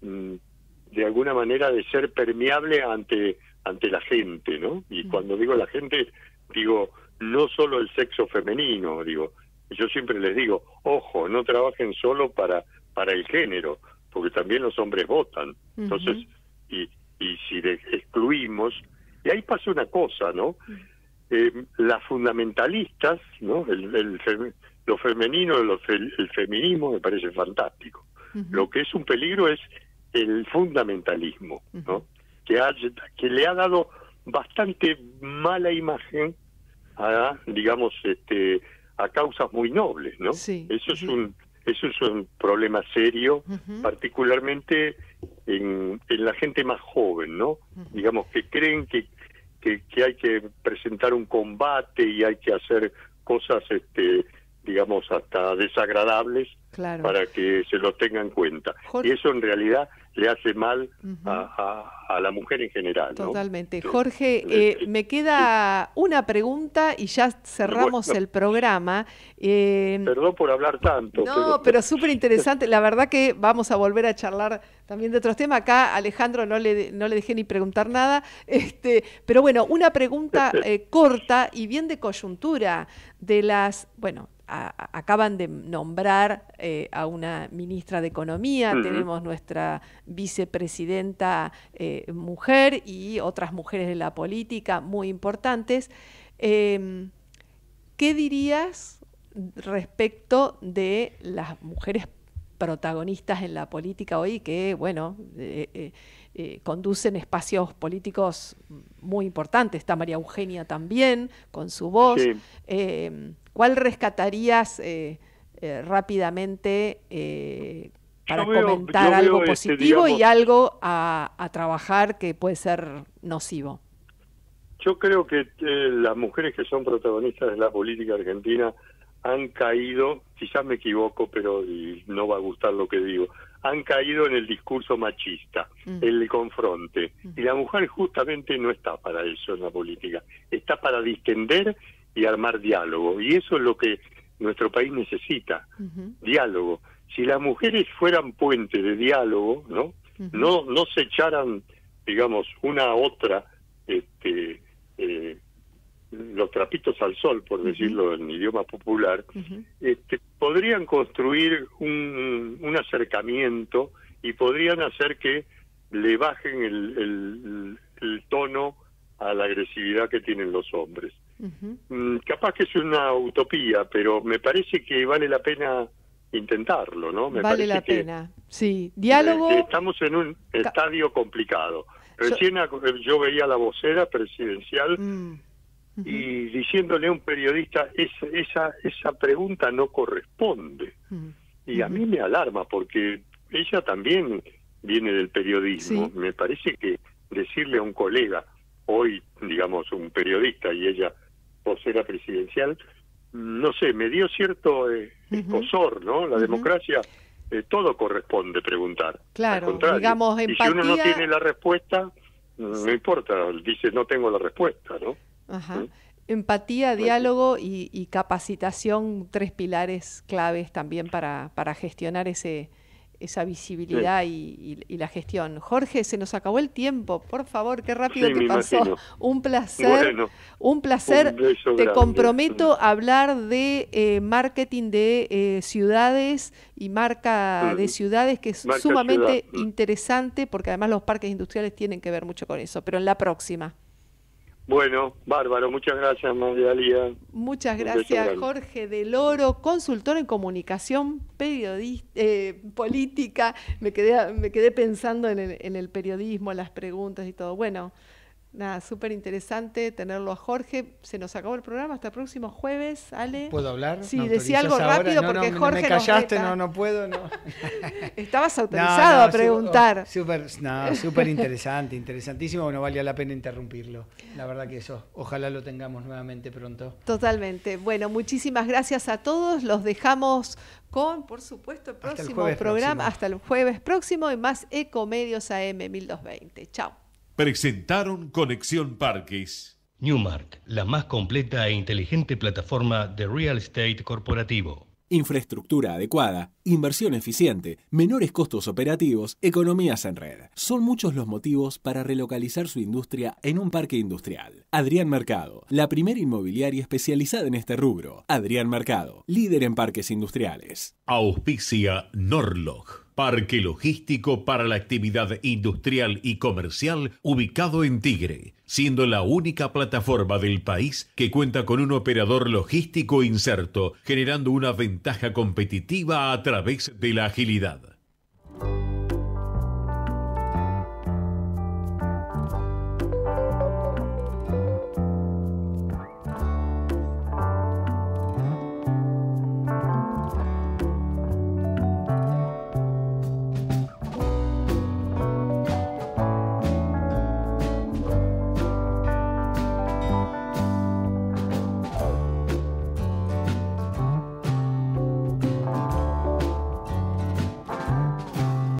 alguna manera de ser permeable ante la gente, ¿no? Y cuando digo la gente, digo no solo el sexo femenino, digo, yo siempre les digo, ojo, no trabajen solo para el género, porque también los hombres votan. Entonces, y si excluimos, y ahí pasa una cosa, ¿no? Las fundamentalistas, ¿no? Lo femenino, el feminismo me parece fantástico. Lo que es un peligro es el fundamentalismo, ¿no? Que le ha dado bastante mala imagen a, digamos, a causas muy nobles, ¿no? Eso es un problema serio, particularmente en la gente más joven, ¿no? Digamos, que creen que hay que presentar un combate y hay que hacer cosas, digamos, hasta desagradables para que se lo tengan en cuenta. Y eso en realidad le hace mal a la mujer en general, ¿no?
Totalmente. Jorge, me queda una pregunta y ya cerramos el programa.
Perdón por hablar tanto.
No, pero súper interesante. La verdad que vamos a volver a charlar también de otros temas. Acá Alejandro no le dejé ni preguntar nada. Pero bueno, una pregunta corta y bien de coyuntura de las... Bueno, acaban de nombrar a una ministra de Economía, tenemos nuestra vicepresidenta mujer y otras mujeres de la política muy importantes. ¿Qué dirías respecto de las mujeres protagonistas en la política hoy que, bueno, conducen espacios políticos muy importantes? Está María Eugenia también, con su voz. ¿Cuál rescatarías rápidamente para comentar algo positivo y algo a trabajar que puede ser nocivo?
Yo creo que las mujeres que son protagonistas de la política argentina han caído, quizás me equivoco, pero no va a gustar lo que digo, han caído en el discurso machista, el confronte. Y la mujer justamente no está para eso en la política, está para distender y armar diálogo. Y eso es lo que nuestro país necesita, diálogo. si las mujeres fueran puente de diálogo, ¿no? No se echaran, digamos, una a otra los trapitos al sol, por decirlo en idioma popular, podrían construir un acercamiento y podrían hacer que le bajen el tono a la agresividad que tienen los hombres. Capaz que es una utopía, pero me parece que vale la pena intentarlo, ¿no?
Vale la pena, sí. Diálogo.
Estamos en un estadio complicado. Recién yo veía a la vocera presidencial y diciéndole a un periodista, esa pregunta no corresponde. Y a mí me alarma, porque ella también viene del periodismo. Sí. Me parece que decirle a un colega, hoy, digamos, un periodista y ella vocera presidencial, no sé, me dio cierto escozor, ¿no? La democracia, todo corresponde preguntar.
Claro, digamos, empatía.
Y si uno no tiene la respuesta, no importa, dice no tengo la respuesta, ¿no?
Ajá. Empatía, diálogo y capacitación, 3 pilares claves también para gestionar esa visibilidad y la gestión. Jorge, se nos acabó el tiempo, por favor, qué rápido que pasó.
Imagino.
Un placer, un placer. Te comprometo a hablar de marketing de ciudades y marca de ciudades, que es sumamente interesante, porque además los parques industriales tienen que ver mucho con eso, pero en la próxima.
Bueno, bárbaro, muchas gracias, María Lía.
Muchas gracias, Jorge Del Oro, consultor en comunicación, periodista, política. Me quedé pensando en el periodismo, las preguntas y todo. Bueno, nada, súper interesante tenerlo a Jorge. Se nos acabó el programa, hasta el próximo jueves. Ale.
¿Puedo hablar?
Sí, decía algo rápido porque Jorge
me callaste,
nos reta.
no puedo, no.
Estabas autorizado a preguntar.
Súper interesante, interesantísimo. No valía la pena interrumpirlo. La verdad que eso, ojalá lo tengamos nuevamente pronto.
Totalmente. Bueno, muchísimas gracias a todos. Los dejamos con, por supuesto, el próximo programa. Hasta el jueves próximo y más Ecomedios AM 1220. Chao.
Presentaron Conexión Parques.
Newmark, la más completa e inteligente plataforma de real estate corporativo.
Infraestructura adecuada, inversión eficiente, menores costos operativos, economías en red. Son muchos los motivos para relocalizar su industria en un parque industrial. Adrián Mercado, la primera inmobiliaria especializada en este rubro. Adrián Mercado, líder en parques industriales.
Auspicia Norlog, parque logístico para la actividad industrial y comercial ubicado en Tigre, siendo la única plataforma del país que cuenta con un operador logístico inserto, generando una ventaja competitiva a través de la agilidad.